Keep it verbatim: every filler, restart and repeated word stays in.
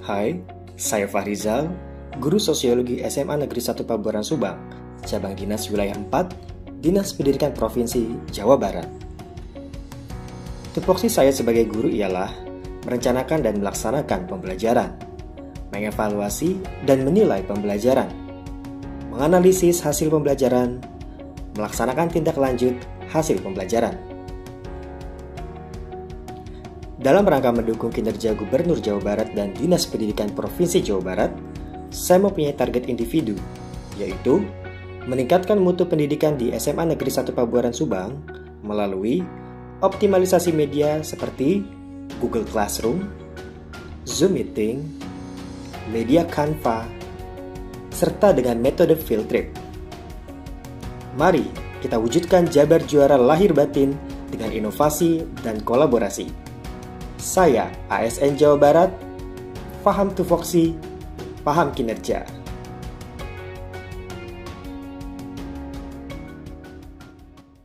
Hai, saya Fahrizal, Guru Sosiologi S M A Negeri satu Pabuaran Subang, Cabang Dinas Wilayah empat, Dinas Pendidikan Provinsi Jawa Barat. Tupoksi saya sebagai guru ialah merencanakan dan melaksanakan pembelajaran, mengevaluasi dan menilai pembelajaran, menganalisis hasil pembelajaran, melaksanakan tindak lanjut hasil pembelajaran. Dalam rangka mendukung kinerja Gubernur Jawa Barat dan Dinas Pendidikan Provinsi Jawa Barat, saya mempunyai target individu, yaitu meningkatkan mutu pendidikan di S M A Negeri satu Pabuaran Subang melalui optimalisasi media seperti Google Classroom, Zoom Meeting, media Canva, serta dengan metode field trip. Mari kita wujudkan Jabar Juara lahir batin dengan inovasi dan kolaborasi. Saya A S N Jawa Barat, paham tupoksi, paham kinerja.